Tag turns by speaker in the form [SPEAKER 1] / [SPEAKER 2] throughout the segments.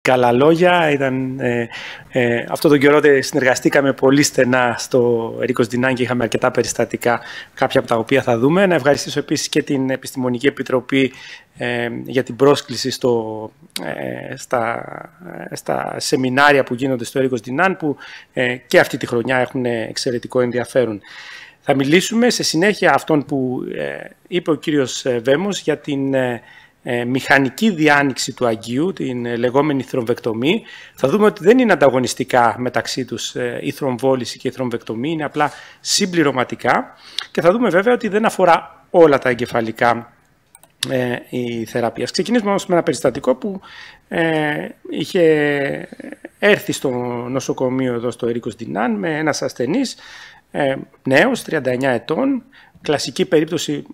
[SPEAKER 1] Καλά λόγια. Αυτό τον καιρό συνεργαστήκαμε πολύ στενά στο Ερίκος Ντινάν και είχαμε αρκετά περιστατικά, κάποια από τα οποία θα δούμε. Να ευχαριστήσω επίσης και την Επιστημονική Επιτροπή για την πρόσκληση στα σεμινάρια που γίνονται στο Ερίκος Ντινάν, που και αυτή τη χρονιά έχουν εξαιρετικό ενδιαφέρον. Θα μιλήσουμε σε συνέχεια αυτόν που είπε ο κύριος Βέμος για την μηχανική διάνοιξη του αγκίου, την λεγόμενη θρομβεκτομή. Θα δούμε ότι δεν είναι ανταγωνιστικά μεταξύ τους η θρομβόληση και η θρομβεκτομή, είναι απλά συμπληρωματικά, και θα δούμε βέβαια ότι δεν αφορά όλα τα εγκεφαλικά η θεραπεία. Ξεκινήσουμε όμως με ένα περιστατικό που είχε έρθει στο νοσοκομείο εδώ στο Ερίκος Ντινάν με ένας ασθενής νέος, 39 ετών, κλασική περίπτωση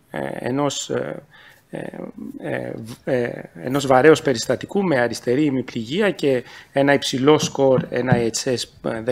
[SPEAKER 1] ενός βαρέως περιστατικού με αριστερή ημιπληγία και ένα υψηλό σκορ, ένα IHS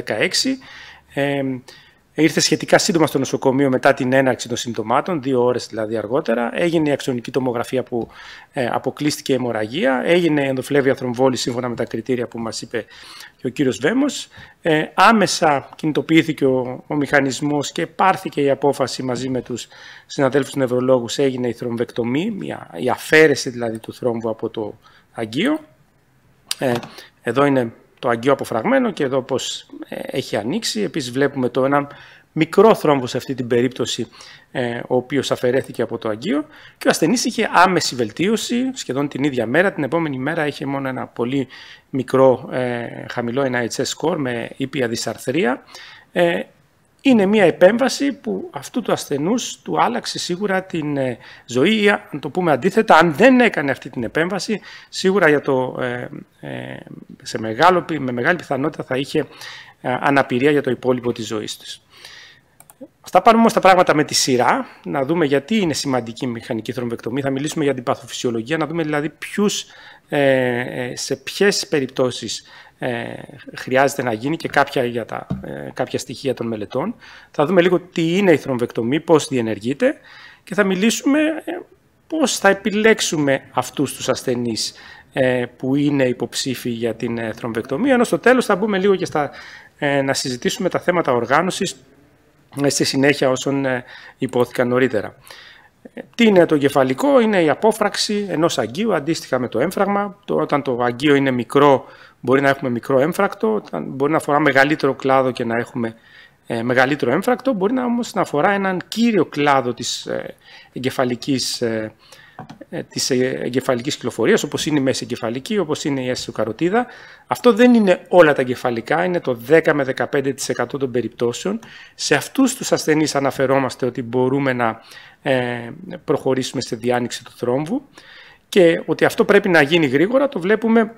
[SPEAKER 1] 16. Ήρθε σχετικά σύντομα στο νοσοκομείο μετά την έναρξη των συμπτωμάτων, 2 ώρες δηλαδή αργότερα. Έγινε η αξονική τομογραφία που αποκλείστηκε η αιμορραγία. Έγινε ενδοφλέβεια θρομβόληση σύμφωνα με τα κριτήρια που μας είπε και ο κύριος Βέμος. Άμεσα κινητοποιήθηκε ο μηχανισμός και πάρθηκε η απόφαση μαζί με τους συναδέλφους νευρολόγους. Έγινε η θρομβεκτομή, η αφαίρεση δηλαδή του θρόμβου από το αγκείο. Εδώ είναι το αγκείο αποφραγμένο και εδώ πως έχει ανοίξει. Επίσης βλέπουμε ένα μικρό θρόμβο σε αυτή την περίπτωση, ο οποίος αφαιρέθηκε από το αγκείο, και ο ασθενής είχε άμεση βελτίωση σχεδόν την ίδια μέρα. Την επόμενη μέρα είχε μόνο ένα πολύ μικρό χαμηλό NIHS score με ήπια δυσαρθρία. Είναι μια επέμβαση που αυτού του ασθενούς του άλλαξε σίγουρα την ζωή, ή αν το πούμε αντίθετα, αν δεν έκανε αυτή την επέμβαση, σίγουρα με μεγάλη πιθανότητα θα είχε αναπηρία για το υπόλοιπο της ζωής της. Αυτά πάρουμε όμως τα πράγματα με τη σειρά, να δούμε γιατί είναι σημαντική η μηχανική θρομβεκτομή. Θα μιλήσουμε για την παθοφυσιολογία, να δούμε δηλαδή σε ποιες περιπτώσεις χρειάζεται να γίνει και κάποια στοιχεία των μελετών. Θα δούμε λίγο τι είναι η θρομβεκτομή, πώς διενεργείται, και θα μιλήσουμε πώς θα επιλέξουμε αυτούς τους ασθενείς που είναι υποψήφιοι για την θρομβεκτομή, ενώ στο τέλος θα μπούμε λίγο και να συζητήσουμε τα θέματα οργάνωσης στη συνέχεια όσων υπόθηκαν νωρίτερα. Τι είναι το εγκεφαλικό? Είναι η απόφραξη ενός αγκείου αντίστοιχα με το έμφραγμα. Όταν το αγκείο είναι μικρό, μπορεί να έχουμε μικρό έμφρακτο. Μπορεί να αφορά μεγαλύτερο κλάδο και να έχουμε μεγαλύτερο έμφρακτο. Μπορεί όμως να αφορά έναν κύριο κλάδο της εγκεφαλικής κυκλοφορίας, όπως είναι η μέση εγκεφαλική, όπως είναι η αισθησοκαροτίδα. Αυτό δεν είναι όλα τα εγκεφαλικά, είναι το 10 με 15% των περιπτώσεων. Σε αυτούς τους ασθενείς αναφερόμαστε ότι μπορούμε να προχωρήσουμε σε διάνοιξη του θρόμβου, και ότι αυτό πρέπει να γίνει γρήγορα το βλέπουμε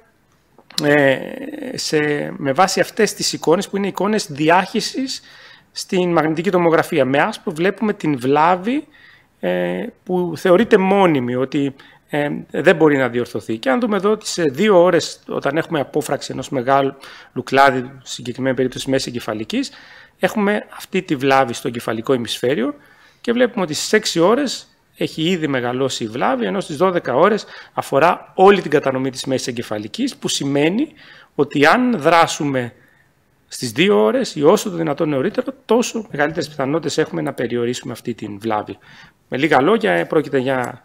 [SPEAKER 1] με βάση αυτές τις εικόνες, που είναι εικόνες διάχυσης στην μαγνητική τομογραφία. Με άσπρο βλέπουμε την βλάβη που θεωρείται μόνιμη, ότι δεν μπορεί να διορθωθεί. Και αν δούμε εδώ ότι σε 2 ώρες, όταν έχουμε απόφραξη ενός μεγάλου κλάδι, στη συγκεκριμένη περίπτωση μέση εγκεφαλικής, έχουμε αυτή τη βλάβη στο εγκεφαλικό ημισφαίριο, και βλέπουμε ότι στις 6 ώρες έχει ήδη μεγαλώσει η βλάβη, ενώ στις 12 ώρες αφορά όλη την κατανομή της μέσης εγκεφαλικής, που σημαίνει ότι αν δράσουμε στις 2 ώρες ή όσο το δυνατόν νωρίτερα, τόσο μεγαλύτερες πιθανότητες έχουμε να περιορίσουμε αυτή την βλάβη. Με λίγα λόγια, πρόκειται για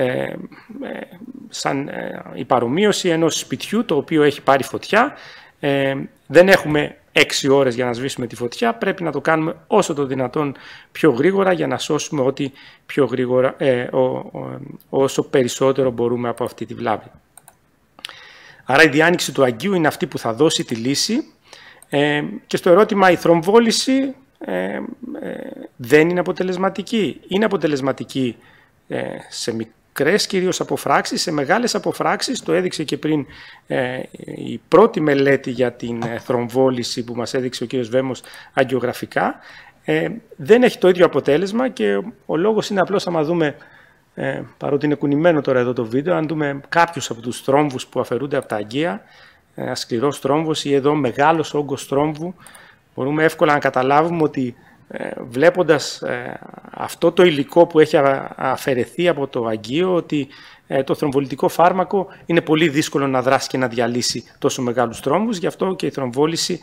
[SPEAKER 1] η παρομοίωση ενός σπιτιού το οποίο έχει πάρει φωτιά. Δεν έχουμε 6 ώρες για να σβήσουμε τη φωτιά, πρέπει να το κάνουμε όσο το δυνατόν πιο γρήγορα για να σώσουμε ό,τι πιο γρήγορα, όσο περισσότερο μπορούμε από αυτή τη βλάβη. Άρα η διάνοιξη του αγκείου είναι αυτή που θα δώσει τη λύση. Και στο ερώτημα, η θρομβόληση δεν είναι αποτελεσματική? Είναι αποτελεσματική σε μικρές κυρίως αποφράξεις, σε μεγάλες αποφράξεις. Το έδειξε και πριν η πρώτη μελέτη για την θρομβόληση που μας έδειξε ο κ. Βέμος αγγιογραφικά. Δεν έχει το ίδιο αποτέλεσμα, και ο λόγος είναι απλώς, άμα δούμε, παρότι είναι κουνημένο τώρα εδώ το βίντεο, αν δούμε κάποιους από τους θρόμβους που αφαιρούνται από τα αγκεία, ένα σκληρός θρόμβος ή εδώ μεγάλος όγκος θρόμβου, μπορούμε εύκολα να καταλάβουμε ότι βλέποντας αυτό το υλικό που έχει αφαιρεθεί από το αγκείο, ότι το θρομβολητικό φάρμακο είναι πολύ δύσκολο να δράσει και να διαλύσει τόσο μεγάλους θρόμβους, γι' αυτό και η θρομβόληση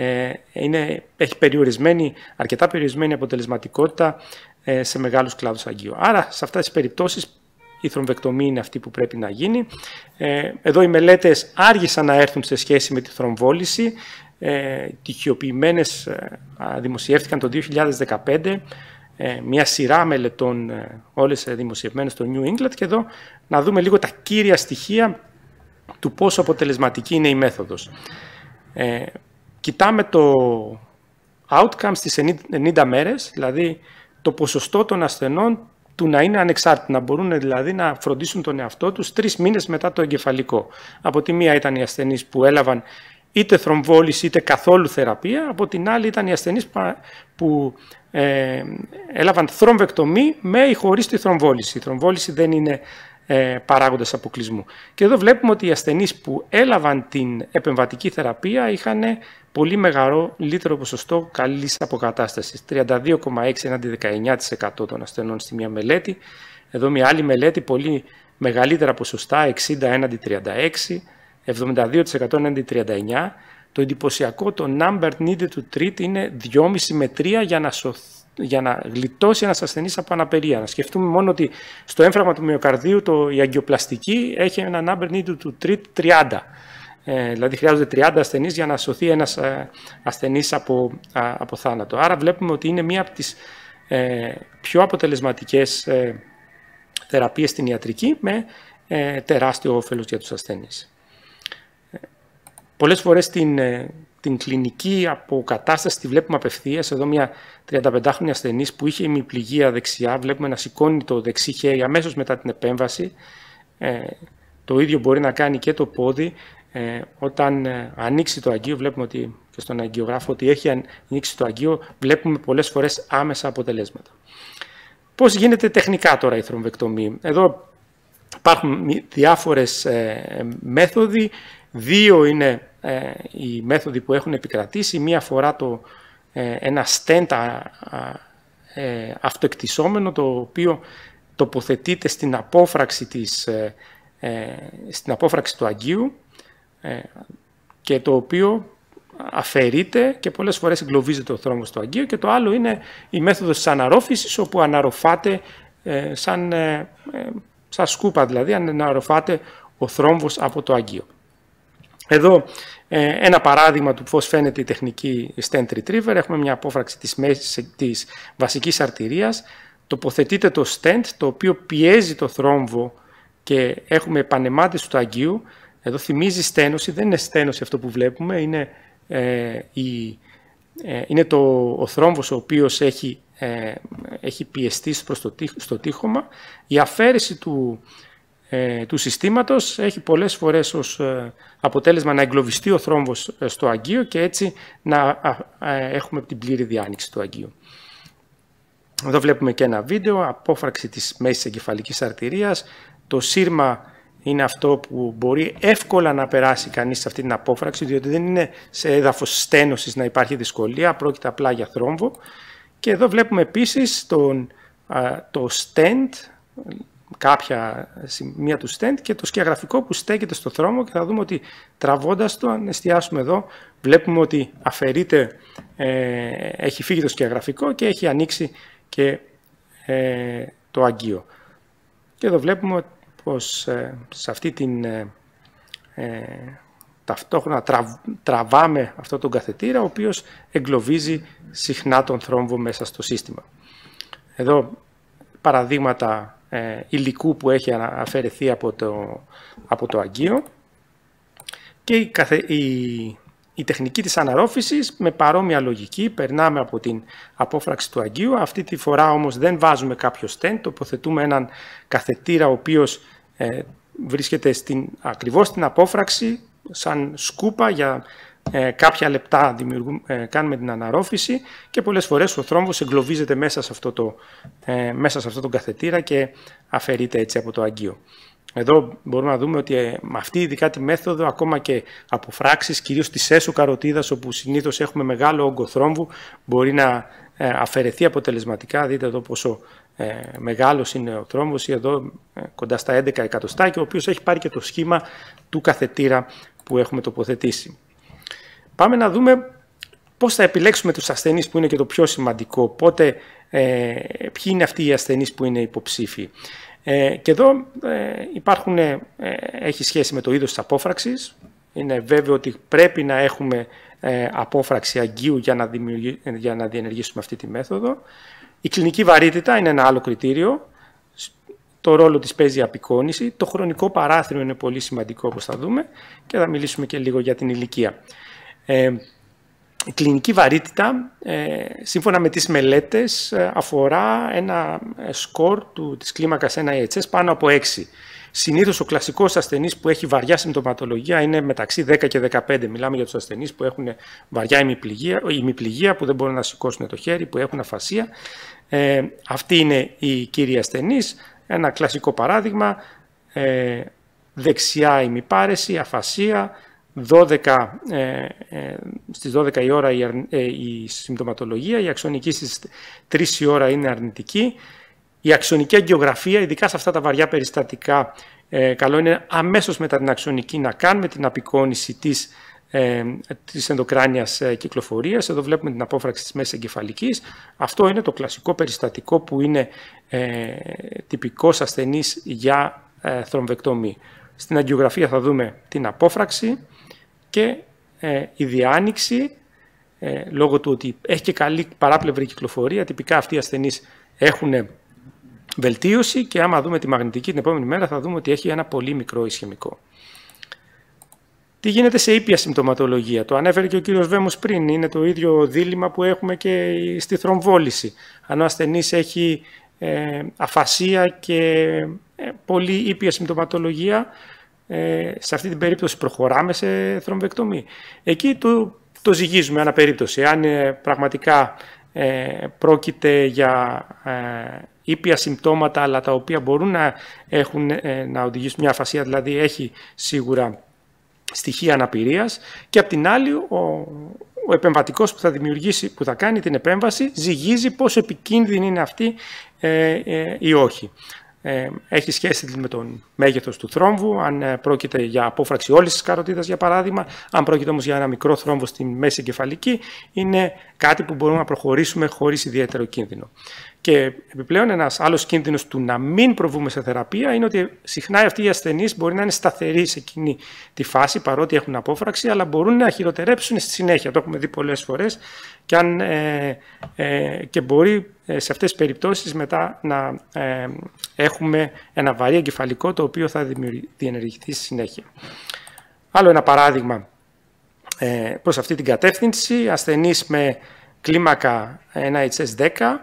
[SPEAKER 1] έχει αρκετά περιορισμένη αποτελεσματικότητα σε μεγάλους κλάδους αγκίου. Άρα, σε αυτές τις περιπτώσεις, η θρομβεκτομή είναι αυτή που πρέπει να γίνει. Εδώ οι μελέτες άργησαν να έρθουν σε σχέση με τη θρομβόληση. Τυχιοποιημένες δημοσιεύτηκαν το 2015, μια σειρά μελετών, όλες δημοσιευμένες στο New England, και εδώ να δούμε λίγο τα κύρια στοιχεία του πόσο αποτελεσματική είναι η μέθοδος. Κοιτάμε το outcome στις 90 μέρες, δηλαδή το ποσοστό των ασθενών του να είναι ανεξάρτητοι, να μπορούν δηλαδή να φροντίσουν τον εαυτό τους 3 μήνες μετά το εγκεφαλικό. Από τη μία ήταν οι ασθενείς που έλαβαν είτε θρομβόληση είτε καθόλου θεραπεία, από την άλλη ήταν οι ασθενείς που έλαβαν θρομβεκτομή με ή χωρίς τη θρομβόληση. Η θρομβόληση δεν είναι παράγοντας αποκλεισμού. Και εδώ βλέπουμε ότι οι ασθενείς που έλαβαν την επεμβατική θεραπεία είχαν πολύ μεγαλύτερο ποσοστό καλής αποκατάστασης, 32,6 έναντι 19% των ασθενών στη μία μελέτη. Εδώ μια άλλη μελέτη, πολύ μεγαλύτερα ποσοστά, 60 έναντι 36%, 72% έναντι 39%. Το εντυπωσιακό, το number needed to treat, είναι 2,5 με 3 για να γλιτώσει ένας ασθενής από αναπηρία. Να σκεφτούμε μόνο ότι στο έμφραγμα του μυοκαρδίου η αγκιοπλαστική έχει ένα number needed to treat 30. Δηλαδή χρειάζονται 30 ασθενείς για να σωθεί ένας ασθενής από θάνατο. Άρα βλέπουμε ότι είναι μία από τις πιο αποτελεσματικές θεραπείες στην ιατρική με τεράστιο όφελος για τους ασθενείς. Πολλές φορές την κλινική αποκατάσταση τη βλέπουμε απευθείας. Εδώ μια 35χρονη ασθενής που είχε ημιπληγία δεξιά, βλέπουμε να σηκώνει το δεξί χέρι αμέσως μετά την επέμβαση. Το ίδιο μπορεί να κάνει και το πόδι. Όταν ανοίξει το αγκείο, βλέπουμε ότι και στον αγκιογράφο ότι έχει ανοίξει το αγκείο, βλέπουμε πολλές φορές άμεσα αποτελέσματα. Πώς γίνεται τεχνικά τώρα η θρομβεκτομή? Εδώ υπάρχουν διάφορες μέθοδοι. 2 είναι οι μέθοδοι που έχουν επικρατήσει. Μία αφορά ένα stent αυτοεκτισσόμενο, το οποίο τοποθετείται στην απόφραξη του αγκείου και το οποίο αφαιρείται και πολλές φορές εγκλωβίζεται ο θρόμβος στο αγκείο. Και το άλλο είναι η μέθοδος της αναρρόφησης, όπου αναρροφάται σαν σκούπα, δηλαδή αναρροφάται ο θρόμβος από το αγκείο. Εδώ ένα παράδειγμα του πώς φαίνεται η τεχνική stent retriever. Έχουμε μια απόφραξη της βασικής αρτηρίας. Τοποθετείται το stent, το οποίο πιέζει το θρόμβο και έχουμε επαναιμάτιση του αγκείου. Εδώ θυμίζει στένωση, δεν είναι στένωση αυτό που βλέπουμε, είναι ο θρόμβος ο οποίος έχει πιεστεί στο τείχομα. Η αφαίρεση του συστήματος έχει πολλές φορές ως αποτέλεσμα να εγκλωβιστεί ο θρόμβος στο αγκείο και έτσι να έχουμε την πλήρη διάνοιξη του αγκείου. Εδώ βλέπουμε και ένα βίντεο, απόφραξη της μέσης εγκεφαλικής αρτηρίας. Το σύρμα είναι αυτό που μπορεί εύκολα να περάσει κανείς σε αυτή την απόφραξη, διότι δεν είναι σε έδαφος στένωσης να υπάρχει δυσκολία, πρόκειται απλά για θρόμβο. Και εδώ βλέπουμε επίσης το stent, κάποια σημεία του stent και το σκιαγραφικό που στέκεται στο θρόμβο, και θα δούμε ότι τραβώντας το, αν εστιάσουμε εδώ, βλέπουμε ότι αφαιρείται, έχει φύγει το σκιαγραφικό και έχει ανοίξει και το αγκείο. Και εδώ βλέπουμε πως σε αυτή την ταυτόχρονα τραβάμε αυτό τον καθετήρα, ο οποίος εγκλωβίζει συχνά τον θρόμβο μέσα στο σύστημα. Εδώ παραδείγματα υλικού που έχει αφαιρεθεί από το αγκείο και η τεχνική της αναρρόφησης με παρόμοια λογική. Περνάμε από την απόφραξη του αγκείου. Αυτή τη φορά όμως δεν βάζουμε κάποιο stent, τοποθετούμε έναν καθετήρα ο οποίος βρίσκεται ακριβώς στην απόφραξη, σαν σκούπα. Για κάποια λεπτά κάνουμε την αναρρόφηση και πολλές φορές ο θρόμβος εγκλωβίζεται μέσα σε αυτό το καθετήρα και αφαιρείται έτσι από το αγκείο. Εδώ μπορούμε να δούμε ότι με αυτή ειδικά τη μέθοδο, ακόμα και αποφράξεις, κυρίως της έσω καροτίδας, όπου συνήθως έχουμε μεγάλο όγκο θρόμβου, μπορεί να αφαιρεθεί αποτελεσματικά. Δείτε εδώ πόσο μεγάλος είναι ο θρόμβος, ή εδώ κοντά στα 11 εκατοστάκια, ο οποίος έχει πάρει και το σχήμα του καθετήρα που έχουμε τοποθετήσει. Πάμε να δούμε πώς θα επιλέξουμε τους ασθενείς, που είναι και το πιο σημαντικό. Πότε, ποιοι είναι αυτοί οι ασθενείς που είναι υποψήφιοι. Και εδώ έχει σχέση με το είδος της απόφραξης. Είναι βέβαιο ότι πρέπει να έχουμε απόφραξη αγκίου για να διενεργήσουμε αυτή τη μέθοδο. Η κλινική βαρύτητα είναι ένα άλλο κριτήριο. Το ρόλο της παίζει η απεικόνηση. Το χρονικό παράθυρο είναι πολύ σημαντικό, όπως θα δούμε, και θα μιλήσουμε και λίγο για την ηλικία. Η κλινική βαρύτητα, σύμφωνα με τις μελέτες, αφορά ένα σκορ της κλίμακας 1-IHS πάνω από 6. Συνήθως ο κλασικός ασθενής που έχει βαριά συμπτωματολογία είναι μεταξύ 10 και 15. Μιλάμε για τους ασθενείς που έχουν βαριά ημιπληγία, που δεν μπορούν να σηκώσουν το χέρι, που έχουν αφασία. Αυτοί είναι οι κύριοι ασθενείς. Ένα κλασικό παράδειγμα, δεξιά ημιπάρεση, αφασία, στις 12 η ώρα η συμπτωματολογία, η αξονική στις 3 η ώρα είναι αρνητική. Η αξονική αγγιογραφία, ειδικά σε αυτά τα βαριά περιστατικά, καλό είναι αμέσως μετά την αξονική να κάνουμε την απεικόνηση της ενδοκράνιας κυκλοφορίας. Εδώ βλέπουμε την απόφραξη της μέσης εγκεφαλικής. Αυτό είναι το κλασικό περιστατικό που είναι τυπικός ασθενής για θρομβεκτομή. Στην αγγιογραφία θα δούμε την απόφραξη και η διάνοιξη, λόγω του ότι έχει και καλή παράπλευρη κυκλοφορία. Τυπικά αυτοί οι ασθενείς έχουν βελτίωση, και άμα δούμε τη μαγνητική την επόμενη μέρα θα δούμε ότι έχει ένα πολύ μικρό ισχυμικό. Τι γίνεται σε ήπια συμπτωματολογία? Το ανέφερε και ο κύριος Βέμος πριν. Είναι το ίδιο δίλημμα που έχουμε και στη θρομβόληση. Αν ο ασθενής έχει αφασία και πολύ ήπια συμπτωματολογία, σε αυτή την περίπτωση προχωράμε σε θρομβεκτομή. Εκεί το ζυγίζουμε ανά περίπτωση. Αν πραγματικά πρόκειται για ήπια συμπτώματα, αλλά τα οποία μπορούν να οδηγήσουν μια αφασία, δηλαδή έχει σίγουρα στοιχεία αναπηρίας, και απ' την άλλη ο επεμβατικός που θα κάνει την επέμβαση ζυγίζει πόσο επικίνδυνη είναι αυτή ή όχι. Έχει σχέση με τον μέγεθος του θρόμβου, αν πρόκειται για απόφραξη όλης της καροτίδας για παράδειγμα. Αν πρόκειται όμως για ένα μικρό θρόμβο στη μέση εγκεφαλική, είναι κάτι που μπορούμε να προχωρήσουμε χωρίς ιδιαίτερο κίνδυνο. Και επιπλέον ένας άλλος κίνδυνος του να μην προβούμε σε θεραπεία είναι ότι συχνά αυτοί οι ασθενείς μπορεί να είναι σταθεροί σε εκείνη τη φάση, παρότι έχουν απόφραξη, αλλά μπορούν να χειροτερέψουν στη συνέχεια. Το έχουμε δει πολλές φορές, και μπορεί σε αυτές τις περιπτώσεις μετά να έχουμε ένα βαρύ εγκεφαλικό, το οποίο θα διενεργηθεί στη συνέχεια. Άλλο ένα παράδειγμα προς αυτή την κατεύθυνση: ασθενής με κλίμακα 1HS10,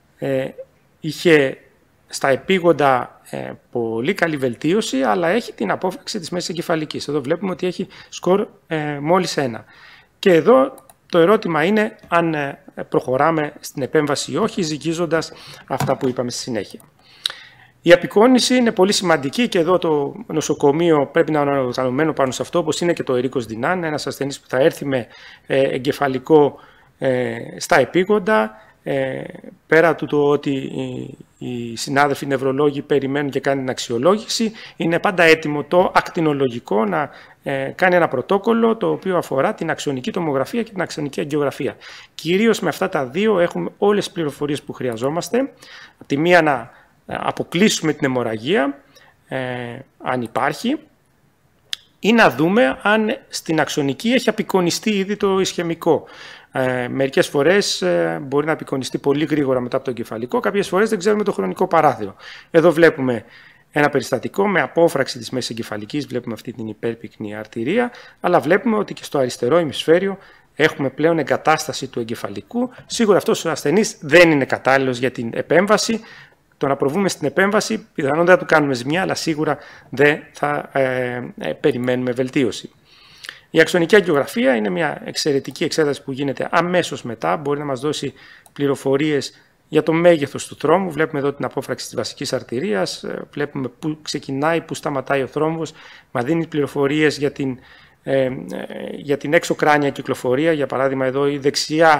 [SPEAKER 1] είχε στα επίγοντα πολύ καλή βελτίωση, αλλά έχει την απόφραξη της μέσης εγκεφαλικής. Εδώ βλέπουμε ότι έχει σκορ μόλις 1. Και εδώ το ερώτημα είναι αν προχωράμε στην επέμβαση ή όχι, ζυγίζοντας αυτά που είπαμε στη συνέχεια. Η απεικόνηση είναι πολύ σημαντική, και εδώ το νοσοκομείο πρέπει να είναι οργανωμένο πάνω σε αυτό, όπως είναι και το Ερίκος Δινάν, ένας ασθενής που θα έρθει με εγκεφαλικό στα επίγοντα. Πέρα του το ότι οι συνάδελφοι νευρολόγοι περιμένουν και κάνουν την αξιολόγηση, είναι πάντα έτοιμο το ακτινολογικό να κάνει ένα πρωτόκολλο το οποίο αφορά την αξονική τομογραφία και την αξονική αγγιογραφία. Κυρίως με αυτά τα δύο έχουμε όλες τις πληροφορίες που χρειαζόμαστε. Από τη μία να αποκλείσουμε την αιμορραγία, αν υπάρχει, ή να δούμε αν στην αξονική έχει απεικονιστεί ήδη το ισχαιμικό. Μερικές φορές μπορεί να απεικονιστεί πολύ γρήγορα μετά από το εγκεφαλικό, κάποιες φορές δεν ξέρουμε το χρονικό παράθυρο. Εδώ βλέπουμε ένα περιστατικό με απόφραξη της μέσης εγκεφαλικής, βλέπουμε αυτή την υπέρπυκνη αρτηρία, αλλά βλέπουμε ότι και στο αριστερό ημισφαίριο έχουμε πλέον εγκατάσταση του εγκεφαλικού. Σίγουρα αυτός ο ασθενής δεν είναι κατάλληλος για την επέμβαση. Το να προβούμε στην επέμβαση, πιθανόν δεν θα του κάνουμε ζημιά, αλλά σίγουρα δεν θα περιμένουμε βελτίωση. Η αξονική αγγιογραφία είναι μια εξαιρετική εξέταση που γίνεται αμέσως μετά. Μπορεί να μας δώσει πληροφορίες για το μέγεθος του θρόμβου. Βλέπουμε εδώ την απόφραξη της βασικής αρτηρίας. Βλέπουμε πού ξεκινάει, πού σταματάει ο θρόμβος. Μας δίνει πληροφορίες για την έξω κράνια κυκλοφορία. Για παράδειγμα, εδώ η δεξιά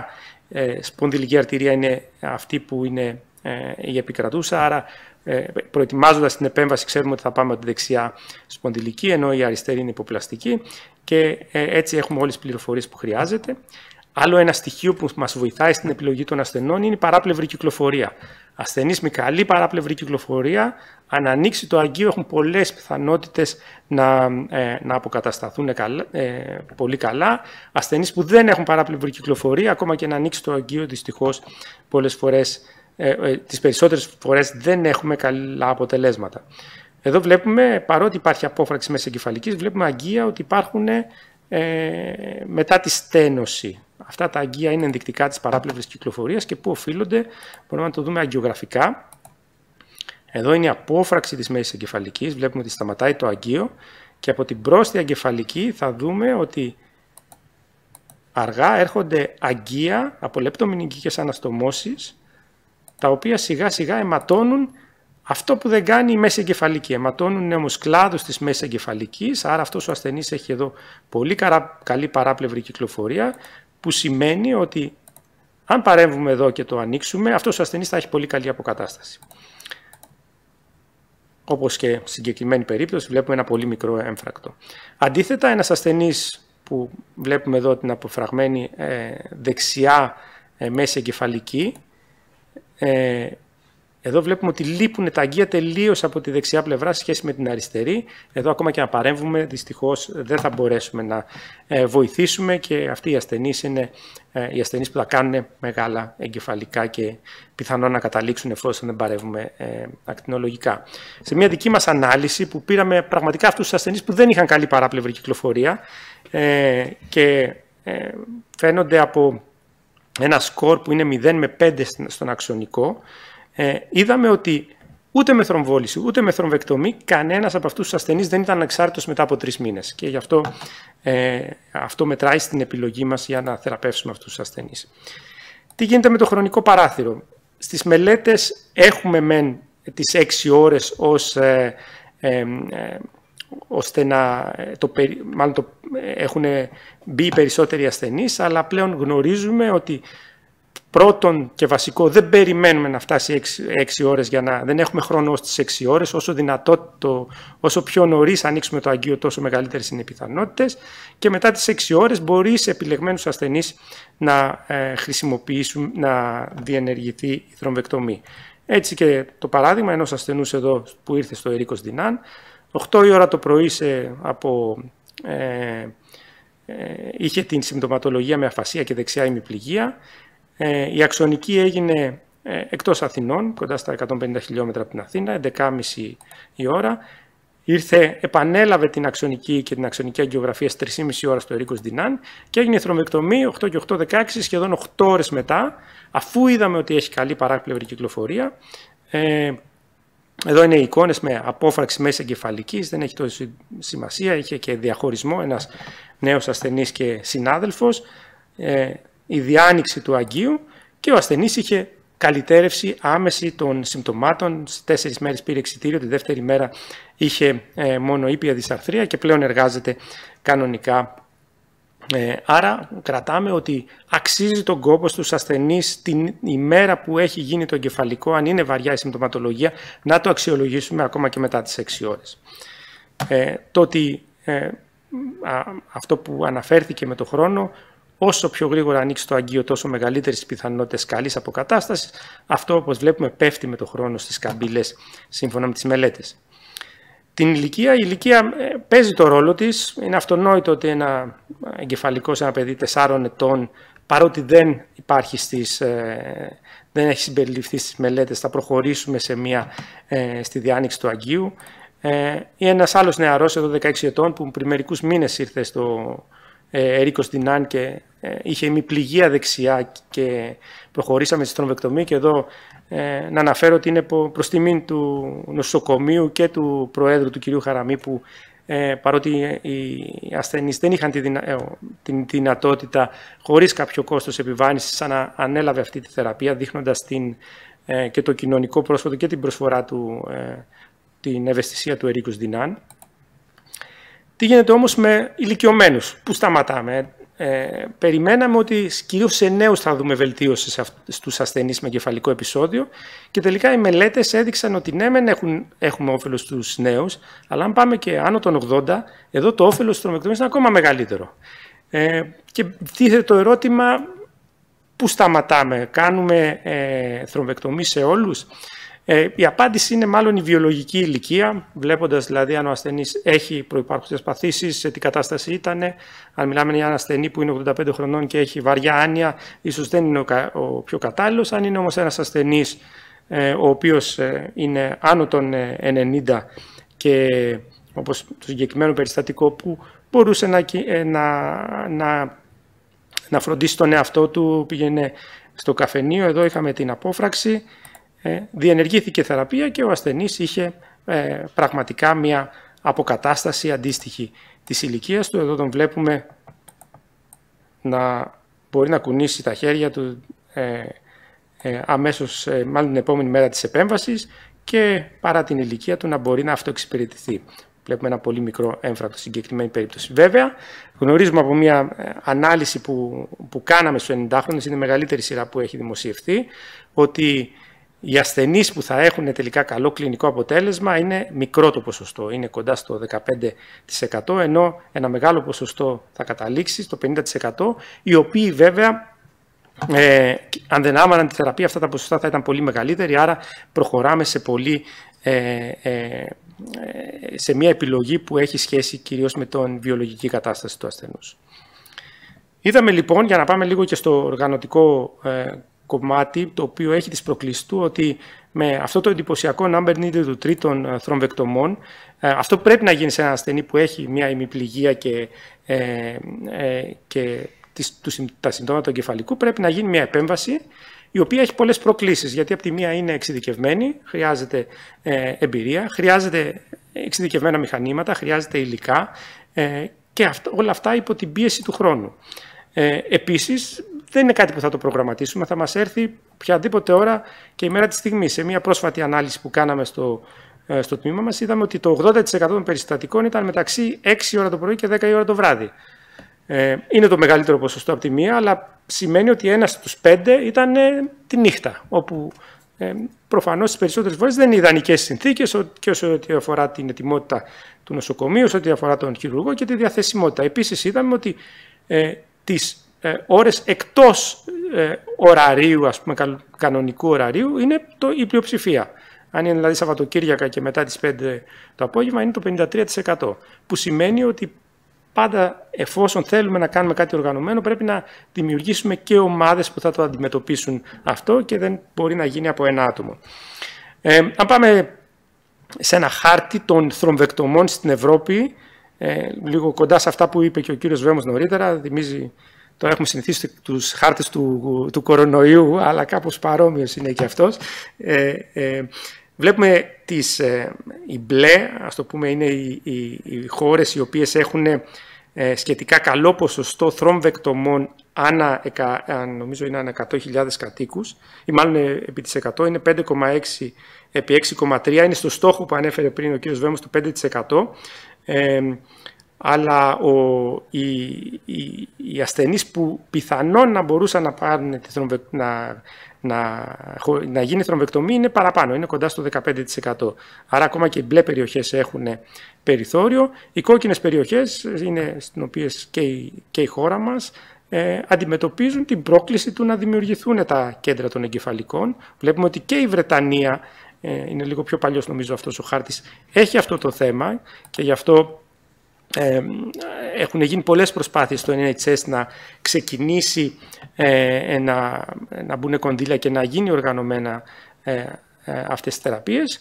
[SPEAKER 1] σπονδυλική αρτηρία είναι αυτή που είναι η επικρατούσα, άρα προετοιμάζοντας την επέμβαση ξέρουμε ότι θα πάμε από τη δεξιά σπονδυλική, ενώ η αριστερή είναι υποπλαστική και έτσι έχουμε όλες τις πληροφορίες που χρειάζεται. Άλλο ένα στοιχείο που μας βοηθάει στην επιλογή των ασθενών είναι η παράπλευρη κυκλοφορία. Ασθενείς με καλή παράπλευρη κυκλοφορία, αν ανοίξει το αγκείο, έχουν πολλές πιθανότητες να αποκατασταθούν πολύ καλά. Ασθενείς που δεν έχουν παράπλευρη κυκλοφορία, ακόμα και να ανοίξει το αγκείο, δυστυχώς πολλές φορές, τις περισσότερες φορές δεν έχουμε καλά αποτελέσματα. Εδώ βλέπουμε, παρότι υπάρχει απόφραξη μεσοεγκεφαλικής, βλέπουμε αγκεία ότι υπάρχουν μετά τη στένωση. Αυτά τα αγκεία είναι ενδεικτικά της παράπλευρης κυκλοφορίας και πού οφείλονται, μπορούμε να το δούμε αγκιογραφικά. Εδώ είναι η απόφραξη της μέσης εγκεφαλικής, βλέπουμε ότι σταματάει το αγκείο και από την πρόσθετη εγκεφαλική θα δούμε ότι αργά έρχονται αγκεία από λεπτομηνυκικές αναστομώσεις, τα οποία σιγά σιγά αιματώνουν αυτό που δεν κάνει η μέση εγκεφαλική. Αιματώνουν όμως κλάδους της μέσης εγκεφαλικής, άρα αυτός ο ασθενής έχει εδώ πολύ καλή παράπλευρη κυκλοφορία, που σημαίνει ότι αν παρέμβουμε εδώ και το ανοίξουμε, αυτός ο ασθενής θα έχει πολύ καλή αποκατάσταση. Όπως και στη συγκεκριμένη περίπτωση βλέπουμε ένα πολύ μικρό έμφρακτο. Αντίθετα, ένας ασθενής που βλέπουμε εδώ την αποφραγμένη δεξιά μέση εγκεφαλική, εδώ βλέπουμε ότι λείπουν τα αγκεία τελείως από τη δεξιά πλευρά σε σχέση με την αριστερή. Εδώ ακόμα και να παρέμβουμε, δυστυχώς δεν θα μπορέσουμε να βοηθήσουμε και αυτοί οι ασθενείς είναι οι ασθενείς που θα κάνουν μεγάλα εγκεφαλικά και πιθανόν να καταλήξουν εφόσον δεν παρέμβουμε ακτινολογικά. Σε μια δική μας ανάλυση που πήραμε πραγματικά αυτούς τους ασθενείς που δεν είχαν καλή παράπλευρη κυκλοφορία και φαίνονται από ένα σκορ που είναι 0 με 5 στον αξονικό, είδαμε ότι ούτε με θρομβόληση ούτε με θρομβεκτομή κανένας από αυτούς τους ασθενείς δεν ήταν ανεξάρτητος μετά από 3 μήνες. Και γι' αυτό μετράει στην επιλογή μας για να θεραπεύσουμε αυτούς τους ασθενείς. Τι γίνεται με το χρονικό παράθυρο? Στις μελέτες έχουμε μεν τις 6 ώρες ώστε να έχουν μπει οι περισσότεροι ασθενείς, αλλά πλέον γνωρίζουμε ότι πρώτον και βασικό, δεν περιμένουμε να φτάσει 6 ώρες, δεν έχουμε χρόνο ως τις 6 ώρες. Όσο πιο νωρίς ανοίξουμε το αγκείο, τόσο μεγαλύτερες είναι οι πιθανότητες. Και μετά τις 6 ώρες μπορεί σε επιλεγμένους ασθενείς να χρησιμοποιήσουν, να διενεργηθεί η θρομβεκτομή. Έτσι και το παράδειγμα ενός ασθενούς εδώ που ήρθε στο Ερίκος Δινάν, 8 η ώρα το πρωί είχε την συμπτωματολογία με αφασία και δεξιά ημιπληγία. Η αξονική έγινε εκτός Αθηνών, κοντά στα 150 χιλιόμετρα από την Αθήνα, 11.30 η ώρα. Επανέλαβε την αξονική και την αξονική αγγιογραφία στις 3.30 ώρα στο Ερίκος Δινάν και έγινε η θρομβεκτομή 8 και 8-16, σχεδόν 8 ώρες μετά, αφού είδαμε ότι έχει καλή παράπλευρη κυκλοφορία. Εδώ είναι οι εικόνες με απόφραξη μέσης εγκεφαλικής, δεν έχει τόση σημασία, είχε και διαχωρισμό ένας νέος ασθενής και συνάδελφος, η διάνοιξη του αγκείου και ο ασθενής είχε καλυτέρευση άμεση των συμπτωμάτων. Στις 4 μέρες πήρε εξιτήριο, τη δεύτερη μέρα είχε μόνο ήπια δυσαρθρία και πλέον εργάζεται κανονικά. Άρα κρατάμε ότι αξίζει τον κόπο στους ασθενείς την ημέρα που έχει γίνει το εγκεφαλικό, αν είναι βαριά η συμπτωματολογία, να το αξιολογήσουμε ακόμα και μετά τις 6 ώρες. Το ότι αυτό που αναφέρθηκε με το χρόνο, όσο πιο γρήγορα ανοίξει το αγκείο, τόσο μεγαλύτερες πιθανότητες καλής αποκατάστασης. Αυτό, όπως βλέπουμε, πέφτει με το χρόνο στις καμπύλες σύμφωνα με τις μελέτες. Η ηλικία παίζει το ρόλο της. Είναι αυτονόητο ότι ένα εγκεφαλικό σε ένα παιδί 4 ετών, παρότι δεν έχει συμπεριληφθεί στις μελέτες, θα προχωρήσουμε στη διάνοιξη του αγκείου. Ή ένας άλλος νεαρός εδώ 16 ετών που πριν μερικούς μήνες ήρθε στο Ερίκος Δινάν και είχε ημιπληγία δεξιά και προχωρήσαμε στη θρομβεκτομή, και εδώ να αναφέρω ότι είναι προς τιμήν του νοσοκομείου και του Προέδρου του κ. Χαραμή, που παρότι οι ασθενείς δεν είχαν την δυνατότητα χωρίς κάποιο κόστος επιβάρυνσης, ανέλαβε αυτή τη θεραπεία, δείχνοντας και το κοινωνικό πρόσφατο και την προσφορά του, την ευαισθησία του Ερίκος Δινάν. Τι γίνεται όμως με ηλικιωμένους? Πού σταματάμε? περιμέναμε ότι κυρίως σε νέους θα δούμε βελτίωση στους ασθενείς με εγκεφαλικό επεισόδιο και τελικά οι μελέτες έδειξαν ότι ναι, μεν έχουμε όφελος στους νέους, αλλά αν πάμε και άνω των 80, εδώ το όφελος της θρομβεκτομίας είναι ακόμα μεγαλύτερο. Και τίθεται το ερώτημα, πού σταματάμε, κάνουμε θρομβεκτομή σε όλους? Η απάντηση είναι μάλλον η βιολογική ηλικία, βλέποντας δηλαδή αν ο ασθενής έχει προϋπάρχουσες παθήσεις, σε τι κατάσταση ήταν. Αν μιλάμε για ένα ασθενή που είναι 85 χρονών και έχει βαριά άνοια, ίσως δεν είναι ο πιο κατάλληλος. Αν είναι όμως ένας ασθενής ο οποίος είναι άνω των 90 και όπως το συγκεκριμένο περιστατικό που μπορούσε να φροντίσει τον εαυτό του, πήγαινε στο καφενείο, εδώ είχαμε την απόφραξη, διενεργήθηκε θεραπεία και ο ασθενής είχε πραγματικά μια αποκατάσταση αντίστοιχη της ηλικίας του. Εδώ τον βλέπουμε να μπορεί να κουνήσει τα χέρια του αμέσως, μάλλον την επόμενη μέρα της επέμβασης, και παρά την ηλικία του να μπορεί να αυτοεξυπηρετηθεί. Βλέπουμε ένα πολύ μικρό έμφρακτο στην συγκεκριμένη περίπτωση. Βέβαια, γνωρίζουμε από μια ανάλυση που κάναμε στους 90χρονες, είναι η μεγαλύτερη σειρά που έχει δημοσιευθεί, ότι οι ασθενείς που θα έχουν τελικά καλό κλινικό αποτέλεσμα είναι μικρό το ποσοστό, είναι κοντά στο 15%, ενώ ένα μεγάλο ποσοστό θα καταλήξει στο 50%, οι οποίοι βέβαια, αν δεν άμαναν τη θεραπεία, αυτά τα ποσοστά θα ήταν πολύ μεγαλύτεροι, άρα προχωράμε σε μια επιλογή που έχει σχέση κυρίως με την βιολογική κατάσταση του ασθενούς. Είδαμε λοιπόν, για να πάμε λίγο και στο οργανωτικό κομμάτι, το οποίο έχει τις προκλήσεις του, ότι με αυτό το εντυπωσιακό number needed του τρίτων θρομβεκτομών, αυτό που πρέπει να γίνει σε ένα ασθενή που έχει μια ημιπληγία και τα συμπτώματα του εγκεφαλικού, πρέπει να γίνει μια επέμβαση η οποία έχει πολλές προκλήσεις, γιατί από τη μία είναι εξειδικευμένη, χρειάζεται εμπειρία, χρειάζεται εξειδικευμένα μηχανήματα, χρειάζεται υλικά και όλα αυτά υπό την πίεση του χρόνου. Επίσης, δεν είναι κάτι που θα το προγραμματίσουμε, θα μας έρθει οποιαδήποτε ώρα και η μέρα της στιγμής. Σε μια πρόσφατη ανάλυση που κάναμε στο τμήμα μας, είδαμε ότι το 80% των περιστατικών ήταν μεταξύ 6 ώρα το πρωί και 10 ώρα το βράδυ. Είναι το μεγαλύτερο ποσοστό από τη μία, αλλά σημαίνει ότι 1 στους 5 ήταν τη νύχτα, όπου προφανώς στις περισσότερες φορές δεν είναι ιδανικές συνθήκες και όσο ό,τι αφορά την ετοιμότητα του νοσοκομείου, όσο ό,τι αφορά τον χειρουργό και τη διαθεσιμότητα. Επίσης είδαμε ότι τις ώρες εκτός ωραρίου, ας πούμε κανονικού ωραρίου, είναι η πλειοψηφία. Αν είναι δηλαδή Σαββατοκύριακα και μετά τις 5 το απόγευμα, είναι το 53%. Που σημαίνει ότι πάντα, εφόσον θέλουμε να κάνουμε κάτι οργανωμένο, πρέπει να δημιουργήσουμε και ομάδες που θα το αντιμετωπίσουν αυτό και δεν μπορεί να γίνει από ένα άτομο. Αν πάμε σε ένα χάρτη των θρομβεκτομών στην Ευρώπη, λίγο κοντά σε αυτά που είπε και ο κύριος Βέμος νωρίτερα, θυμίζει, τώρα έχουμε συνηθίσει τους χάρτες του κορονοϊού, αλλά κάπως παρόμοιος είναι και αυτός. Βλέπουμε οι μπλε, ας το πούμε, είναι οι χώρες οι οποίες έχουν σχετικά καλό ποσοστό θρομβεκτομών νομίζω είναι ανά 100.000 κατοίκους, ή μάλλον επί της 100 είναι 5,6 επί 6,3, είναι στο στόχο που ανέφερε πριν ο κύριος Βέμος, το 5%. Αλλά οι ασθενείς που πιθανόν να μπορούσαν να πάρουν να γίνει θρομβεκτομή είναι παραπάνω, είναι κοντά στο 15%. Άρα ακόμα και οι μπλε περιοχές έχουν περιθώριο. Οι κόκκινες περιοχές, είναι στις οποίες και η χώρα μας, αντιμετωπίζουν την πρόκληση του να δημιουργηθούν τα κέντρα των εγκεφαλικών. Βλέπουμε ότι και η Βρετανία, είναι λίγο πιο παλιός νομίζω αυτός ο χάρτης, έχει αυτό το θέμα και γι' αυτό έχουν γίνει πολλές προσπάθειες στο NHS να ξεκινήσει να μπουν κονδύλια και να γίνει οργανωμένα αυτές τις θεραπείες.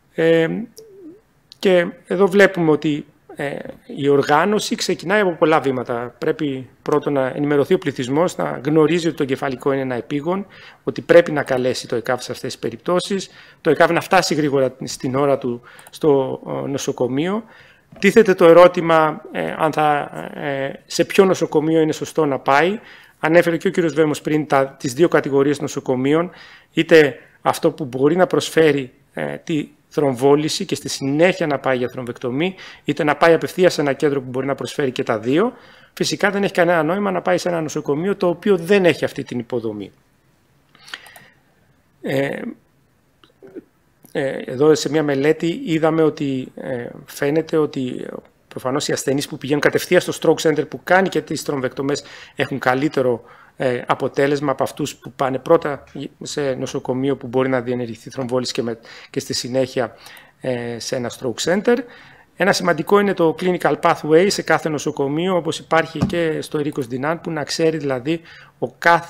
[SPEAKER 1] Και εδώ βλέπουμε ότι η οργάνωση ξεκινάει από πολλά βήματα. Πρέπει πρώτον να ενημερωθεί ο πληθυσμός, να γνωρίζει ότι το εγκεφαλικό είναι ένα επίγον, ότι πρέπει να καλέσει το ΕΚΑΒ σε αυτές τις περιπτώσεις, το ΕΚΑΒ να φτάσει γρήγορα στην ώρα του στο νοσοκομείο. Τίθεται το ερώτημα σε ποιο νοσοκομείο είναι σωστό να πάει. Ανέφερε και ο κύριος Βέμος πριν τις δύο κατηγορίες νοσοκομείων, είτε αυτό που μπορεί να προσφέρει τη θρομβόληση και στη συνέχεια να πάει για θρομβεκτομή, είτε να πάει απευθείας σε ένα κέντρο που μπορεί να προσφέρει και τα δύο. φυσικά δεν έχει κανένα νόημα να πάει σε ένα νοσοκομείο το οποίο δεν έχει αυτή την υποδομή. Εδώ σε μια μελέτη είδαμε ότι φαίνεται ότι προφανώς οι ασθενείς που πηγαίνουν κατευθείαν στο stroke center που κάνει και τις θρομβεκτομές έχουν καλύτερο αποτέλεσμα από αυτούς που πάνε πρώτα σε νοσοκομείο που μπορεί να διενεργηθεί θρομβόληση και στη συνέχεια σε ένα stroke center. Ένα σημαντικό είναι το clinical pathway σε κάθε νοσοκομείο, όπως υπάρχει και στο Ερίκος Ντινάν, που να ξέρει δηλαδή ο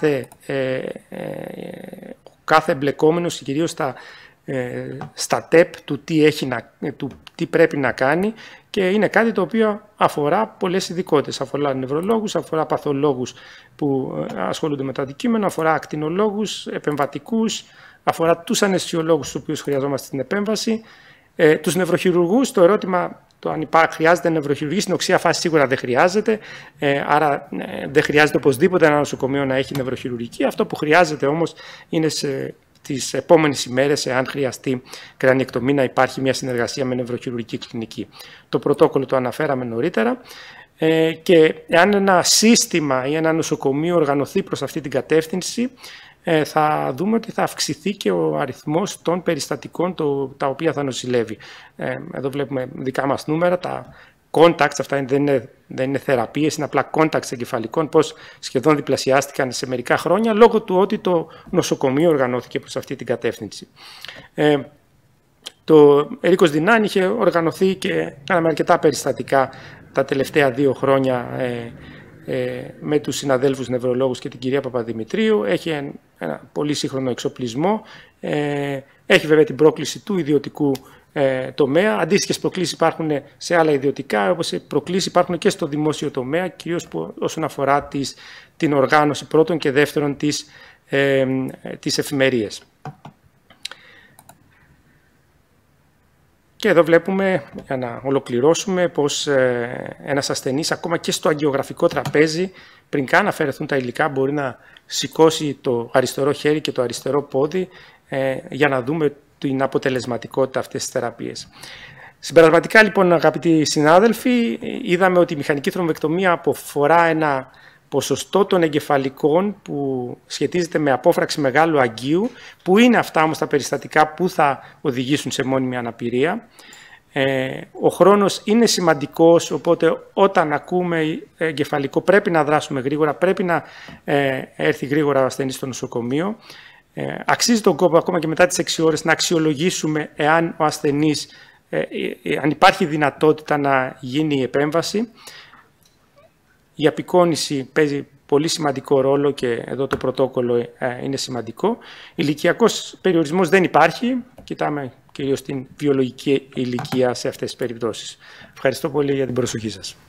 [SPEAKER 1] κάθε εμπλεκόμενος, κυρίως στα TEP του τι πρέπει να κάνει, και είναι κάτι το οποίο αφορά πολλές ειδικότητες. Αφορά νευρολόγους, αφορά παθολόγους που ασχολούνται με το αντικείμενο, αφορά ακτινολόγους, επεμβατικούς, αφορά τους αναισθησιολόγους στους οποίους χρειαζόμαστε την επέμβαση, τους νευροχειρουργούς. Το ερώτημα το αν χρειάζεται νευροχειρουργική, στην οξία φάση σίγουρα δεν χρειάζεται, άρα δεν χρειάζεται οπωσδήποτε ένα νοσοκομείο να έχει νευροχειρουργική. Αυτό που χρειάζεται όμως είναι τις επόμενες ημέρες, εάν χρειαστεί κρανιεκτομή, να υπάρχει μια συνεργασία με νευροχειρουργική κλινική. Το πρωτόκολλο το αναφέραμε νωρίτερα, και εάν ένα σύστημα ή ένα νοσοκομείο οργανωθεί προς αυτή την κατεύθυνση, θα δούμε ότι θα αυξηθεί και ο αριθμός των περιστατικών τα οποία θα νοσηλεύει. Εδώ βλέπουμε δικά μας νούμερα, τα contacts, αυτά δεν είναι θεραπείες, είναι απλά contacts εγκεφαλικών, πώς σχεδόν διπλασιάστηκαν σε μερικά χρόνια λόγω του ότι το νοσοκομείο οργανώθηκε προς αυτή την κατεύθυνση. Το Ερίκος Ντινάν είχε οργανωθεί και κάναμε αρκετά περιστατικά τα τελευταία 2 χρόνια με τους συναδέλφους νευρολόγους και την κυρία Παπαδημητρίου. Έχει ένα πολύ σύγχρονο εξοπλισμό. Έχει βέβαια την πρόκληση του ιδιωτικού τομέα. Αντίστοιχες προκλήσεις υπάρχουν σε άλλα ιδιωτικά, όπως προκλήσεις υπάρχουν και στο δημόσιο τομέα, κυρίως όσον αφορά την οργάνωση πρώτον και δεύτερον τις εφημερίες. Και εδώ βλέπουμε, για να ολοκληρώσουμε, πως ένας ασθενής ακόμα και στο αγγιογραφικό τραπέζι, πριν καν αφαιρεθούν τα υλικά, μπορεί να σηκώσει το αριστερό χέρι και το αριστερό πόδι για να δούμε την αποτελεσματικότητα αυτής της θεραπείας. Συμπερασματικά λοιπόν, αγαπητοί συνάδελφοι, είδαμε ότι η μηχανική θρομβεκτομία αφορά ένα ποσοστό των εγκεφαλικών που σχετίζεται με απόφραξη μεγάλου αγκίου, που είναι αυτά όμως τα περιστατικά που θα οδηγήσουν σε μόνιμη αναπηρία. Ο χρόνος είναι σημαντικός, οπότε όταν ακούμε εγκεφαλικό πρέπει να δράσουμε γρήγορα, πρέπει να έρθει γρήγορα ο ασθενής στο νοσοκομείο. Αξίζει τον κόπο ακόμα και μετά τις 6 ώρες να αξιολογήσουμε εάν ο ασθενής, αν υπάρχει δυνατότητα να γίνει η επέμβαση. Η απεικόνηση παίζει πολύ σημαντικό ρόλο και εδώ το πρωτόκολλο είναι σημαντικό. Ηλικιακός περιορισμός δεν υπάρχει. Κοιτάμε κυρίως την βιολογική ηλικία σε αυτές τις περιπτώσεις. Ευχαριστώ πολύ για την προσοχή σας.